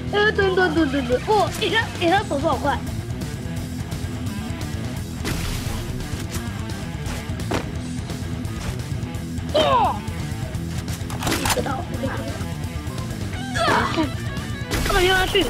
对，哦，他手速好快。哦，知道，看，他们又要去。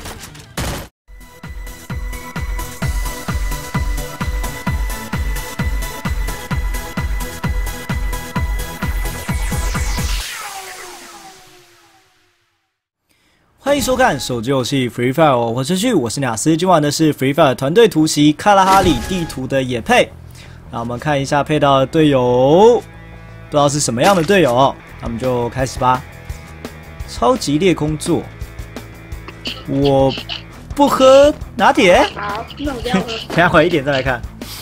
欢迎收看手机游戏 Free Fire， 我是旭，我是雅思。今晚的是 Free Fire 团队突袭卡拉哈里地图的野配。那我们看一下配到的队友，不知道是什么样的队友，那我们就开始吧。超级裂空座，我不喝拿铁。 好，那我不要喝。 等下晚一点再来看。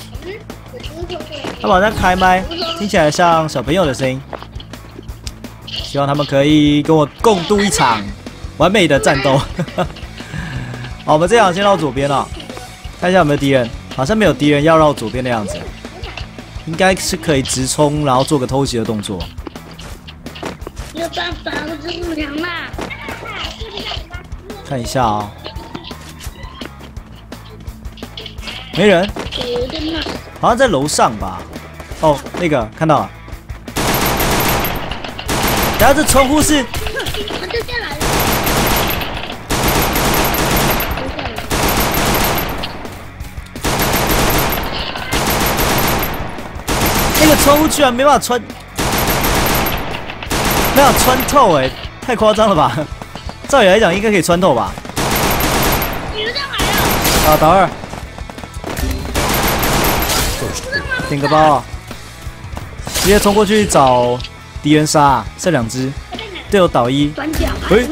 他马上开麦，听起来像小朋友的声音。希望他们可以跟我共度一场完美的战斗。好，我们这场先绕左边了，看一下有没有敌人，好像没有敌人，要绕左边的样子，应该是可以直冲，然后做个偷袭的动作。 没有办法，我只是娘啦。 看一下啊、没人，好像在楼上吧？哦，那个看到了。等下这窗户是。 他就下来了。 那个窗户居然没办法穿，没办法穿透哎，太夸张了吧？照理来讲应该可以穿透吧？ 你们上来了。 啊，打二，点个包啊！直接冲过去找敌人杀，剩2只，队友倒1。 转角。 喂，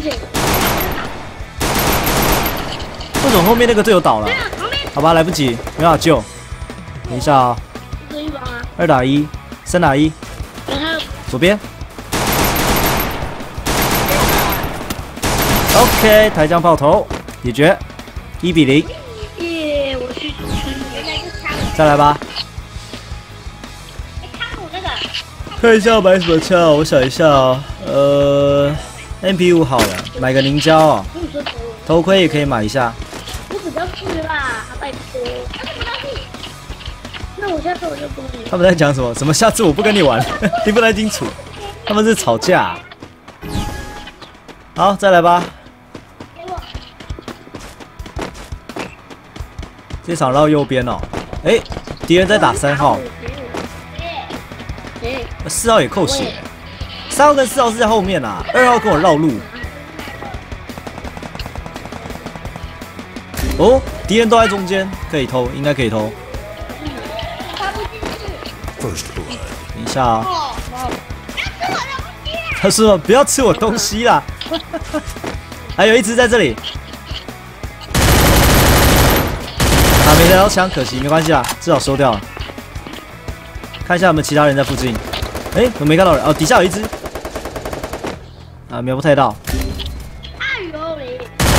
为什么后面那个队友倒了？好吧，来不及，没办法救。等一下啊、2打1，3打1，左边。OK， 抬降炮头解决，1比0。 耶，我去。 再来吧。看一下买什么枪，我想一下哦。MP5 好了，买个凝胶哦。头盔也可以买一下。 我比较是啦，拜托。那我下次我就不跟你。 他们在讲什么？什么下次我不跟你玩？听不太清楚。他们是吵架。好，再来吧。这场绕右边哦。哎，敌人在打3号。4号也扣血，3号跟4号是在后面啦，2号跟我绕路。哦，敌人都在中间，可以偷，应该可以偷。等一下啊、他说不要吃我东西啦。还有一只在这里。啊，没拿到枪，可惜，没关系啦，至少收掉了。看一下有没有其他人在附近。哎，我没看到人哦，底下有一只。啊，瞄不太到。 哎呦喂！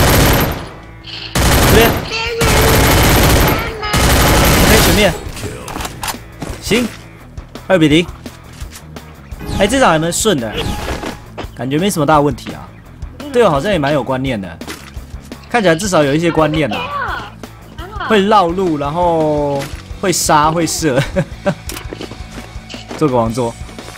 这边。OK， 全面。行，2比0。哎，这场还蛮顺的，感觉没什么大问题啊。队友好像也蛮有观念的，看起来至少有一些观念啦。会绕路，然后会杀，会射。做个王座。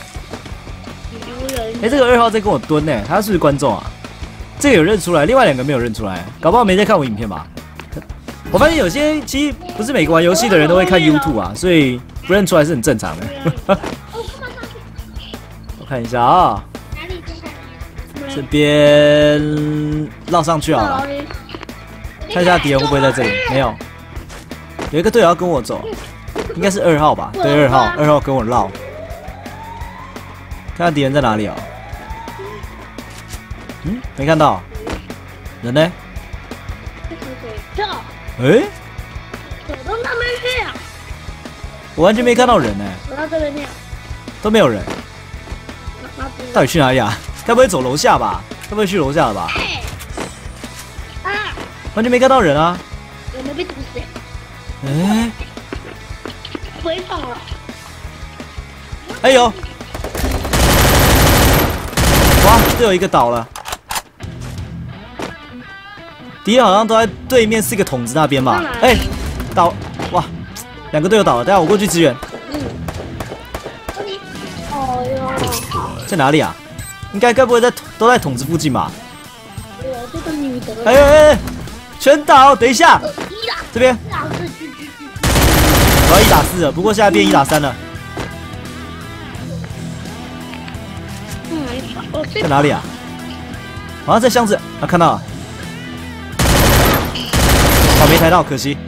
哎，这个2号在跟我蹲呢，他是不是观众啊？这个有认出来，另外2个没有认出来，搞不好没在看我影片吧？我发现有些其实不是每个玩游戏的人都会看 YouTube 啊，所以不认出来是很正常的。我看一下啊，这边绕上去好了，看一下敌人会不会在这里？没有，有一个队友要跟我走，应该是2号吧？对，2号跟我绕。看看敌人在哪里啊？嗯，没看到。人呢？哎， 走到那边去啊！ 我完全没看到人呢。 走到这边去。 都没有人。到底去哪里啊？该不会走楼下吧？该不会去楼下了吧？完全没看到人啊！ 有没有被毒死？ 哎， 回放了。 哎呦！哇，队友一个倒了。 敌人好像都在对面4个筒子那边嘛。哎，倒，哇，2个队友倒了，等下我过去支援。 哦哟， 在哪里啊？该不会都在筒子附近吧？ 我这个女的。 哎，全倒！等一下，这边我要1打4了，不过现在变1打3了。在哪里啊？好像在箱子啊，看到了。哦，没抬到，可惜。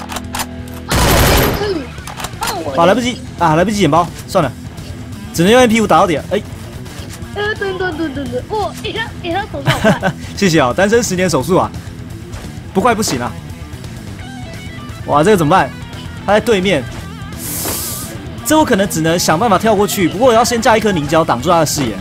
啊，来不及啊，来不及捡包，算了，只能用 MP5 打到底了。哎， 等，哇，你看手速好快。 谢谢啊，单身10年手速啊，不快不行啊。哇，这个怎么办？他在对面，这我可能只能想办法跳过去，不过我要先架一颗凝胶挡住他的视野。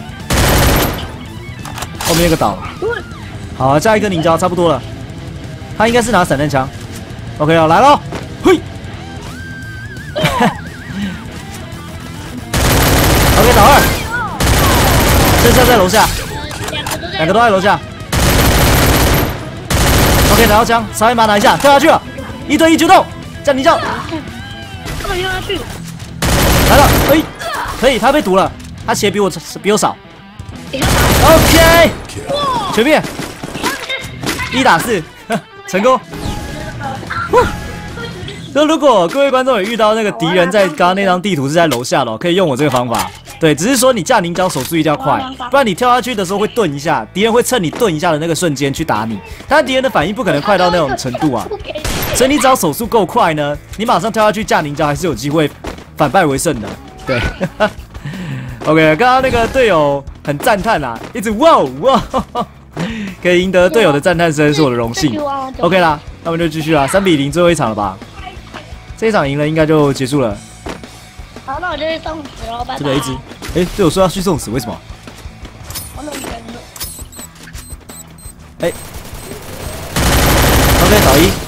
后面那个倒了，好啊，架一颗凝胶差不多了。他应该是拿散弹枪。OK 啊，来喽，嘿。OK 倒2，剩下在楼下，2个都在楼下。OK 拿到枪，稍微把它拿一下，跳下去了，1对1决斗，降凝胶。 干嘛跳下去？ 来了，哎，可以，他被毒了，他血比我少。OK， 全灭，1打4，成功。那如果各位观众有遇到那个敌人在刚刚那张地图是在楼下的，可以用我这个方法。对，只是说你架凝胶手速一定要快，不然你跳下去的时候会顿一下，敌人会趁你顿一下的那个瞬间去打你。但敌人的反应不可能快到那种程度啊，所以你只要手速够快呢，你马上跳下去架凝胶还是有机会反败为胜的。对，OK， 刚刚那个队友很赞叹啊，一直哇哇，可以赢得队友的赞叹声是我的荣幸。OK 啦，那我们就继续啦，3比0，最后一场了吧？这一场赢了应该就结束了。 好，那我就去送死了，拜拜。 这个一直，哎，队友说要去送死，为什么？ 我冷人了。 哎 ，OK， 倒1，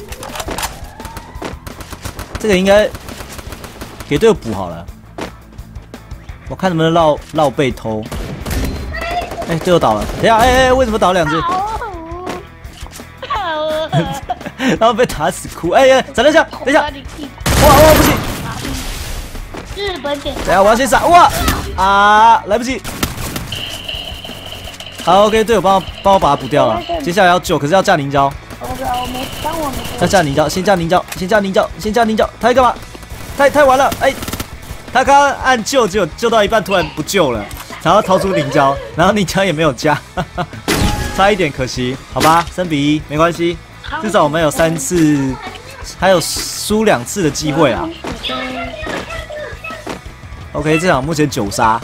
这个应该给队友补好了。我看能不能绕背偷。哎，队友倒了，等一下，哎，为什么倒2只？然后被打死哭，哎，闪电枪，等一下，哇，不行， 日本检， 等一下我要先闪，哇啊，来不及。好 ，OK， 队友帮我把它补掉了，接下来要救，可是要架凝胶。 我没，当我没。 要架凝胶，先架凝胶，他在干嘛？太晚了，哎，他刚刚按救到一半，突然不救了，然后掏出凝胶，然后凝胶也没有加，差一点，可惜，好吧，3比1，没关系。至少我们有3次，还有输2次的机会啊。OK， 这场目前9杀，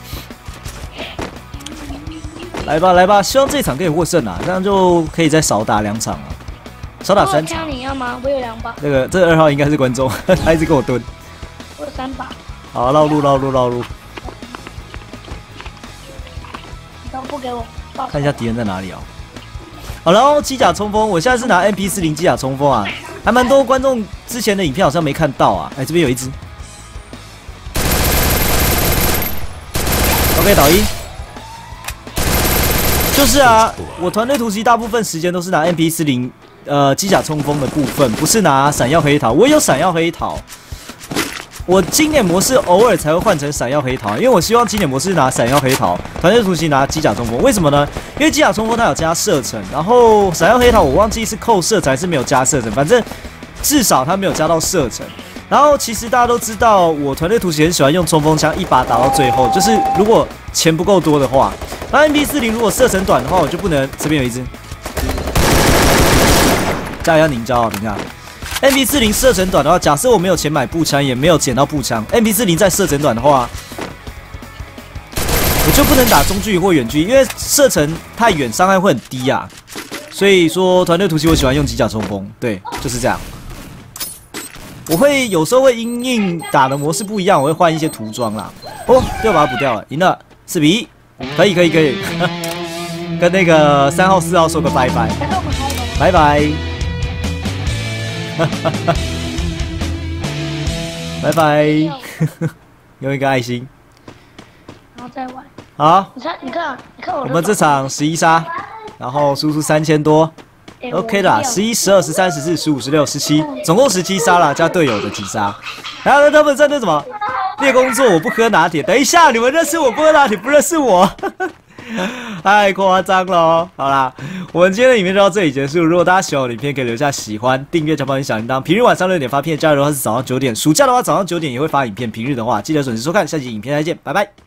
来吧，希望这场可以获胜啊，这样就可以再少打2场了，少打3场。 你要吗？我有2把。 这个2号应该是观众，他一直跟我蹲。 我有3把。 好，绕路。 你都不给我。 看一下敌人在哪里哦。好，然后机甲冲锋，我现在是拿 MP40 机甲冲锋啊，还蛮多观众之前的影片好像没看到啊。哎，这边有一只 ，OK， 倒1。就是啊，我团队突袭大部分时间都是拿 MP40 机甲冲锋的部分，不是拿闪耀黑桃。我有闪耀黑桃，我经典模式偶尔才会换成闪耀黑桃，因为我希望经典模式拿闪耀黑桃，团队突袭拿机甲冲锋。为什么呢？因为机甲冲锋它有加射程，然后闪耀黑桃我忘记是扣射程还是没有加射程，反正至少它没有加到射程。然后其实大家都知道，我团队突袭很喜欢用冲锋枪一把打到最后，就是如果钱不够多的话，那 MP40 如果射程短的话，我就不能。这边有一只，加一下凝胶啊，等一下。MP40 射程短的话，假设我没有钱买步枪，也没有捡到步枪 ，MP40 在射程短的话，我就不能打中距离或远距离，因为射程太远，伤害会很低啊。所以说，团队突袭我喜欢用机甲冲锋，对，就是这样。我会有时候会因应打的模式不一样，我会换一些涂装啦。哦，又把它补掉了，赢了，4比1，可以，跟那个3号、4号说个拜拜，拜拜。拜拜，用一个爱心， 然后再玩。 好， 你看我。 我们这场11杀，然后输出3000多， OK 啦，11、12、13、14、15、16、17，总共17杀啦，加队友的几杀。然后他们在那什么练工作，我不喝拿铁。等一下，你们认识我不喝拿铁，不认识我，太夸张了哦。好啦，我们今天的影片就到这里结束。如果大家喜欢我的影片，可以留下喜欢、订阅、加帮小铃铛。平日晚上6点发片，假日的话是早上9点，暑假的话早上9点也会发影片。平日的话，记得准时收看。下期影片再见，拜拜。